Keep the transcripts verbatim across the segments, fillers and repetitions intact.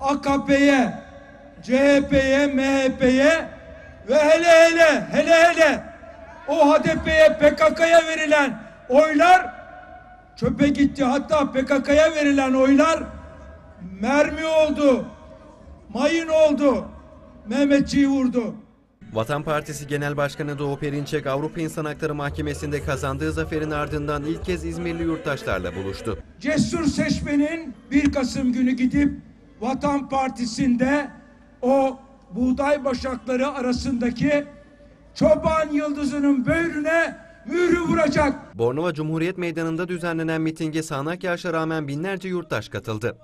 A K P'ye, C H P'ye, M H P'ye ve hele hele hele hele o H D P'ye, P K K'ya verilen oylar çöpe gitti. Hatta P K K'ya verilen oylar mermi oldu, mayın oldu, Mehmetçiği vurdu. Vatan Partisi Genel Başkanı Doğu Perinçek, Avrupa İnsan Hakları Mahkemesi'nde kazandığı zaferin ardından ilk kez İzmirli yurttaşlarla buluştu. Cesur seçmenin bir Kasım günü gidip Vatan Partisi'nde o buğday başakları arasındaki çoban yıldızının böğrüne mührü vuracak. Bornova Cumhuriyet Meydanı'nda düzenlenen mitinge sağanak yağışa rağmen binlerce yurttaş katıldı.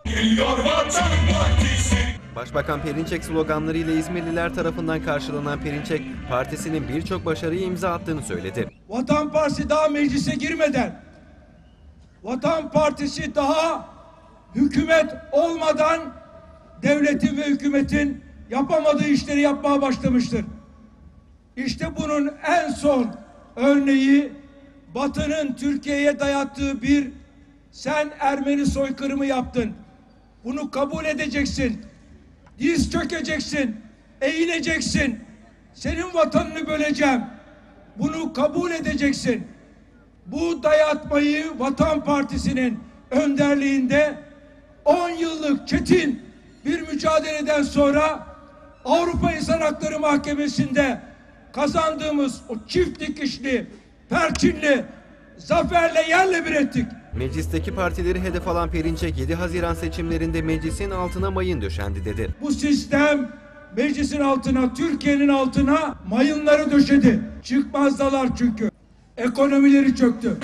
Başbakan Perinçek sloganlarıyla İzmirliler tarafından karşılanan Perinçek, partisinin birçok başarıya imza attığını söyledi. Vatan Partisi daha meclise girmeden, Vatan Partisi daha hükümet olmadan devletin ve hükümetin yapamadığı işleri yapmaya başlamıştır. İşte bunun en son örneği Batı'nın Türkiye'ye dayattığı bir sen Ermeni soykırımı yaptın. Bunu kabul edeceksin. Diz çökeceksin. Eğileceksin. Senin vatanını böleceğim. Bunu kabul edeceksin. Bu dayatmayı Vatan Partisi'nin önderliğinde on yıllık çetin bir mücadeleden sonra Avrupa İnsan Hakları Mahkemesi'nde kazandığımız o çift dikişli, perçinli zaferle yerle bir ettik. Meclisteki partileri hedef alan Perinçek, yedi Haziran seçimlerinde meclisin altına mayın döşendi dedi. Bu sistem meclisin altına, Türkiye'nin altına mayınları döşedi. Çıkmazdalar çünkü. Ekonomileri çöktü.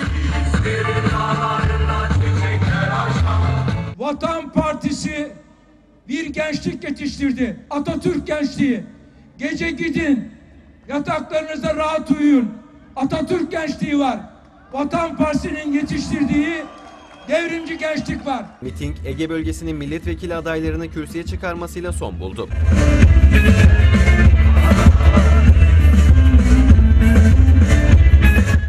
Vatan Partisi bir gençlik yetiştirdi. Atatürk gençliği. Gece gidin, yataklarınızda rahat uyuyun. Atatürk gençliği var. Vatan Partisi'nin yetiştirdiği devrimci gençlik var. Miting, Ege bölgesinin milletvekili adaylarını kürsüye çıkarmasıyla son buldu.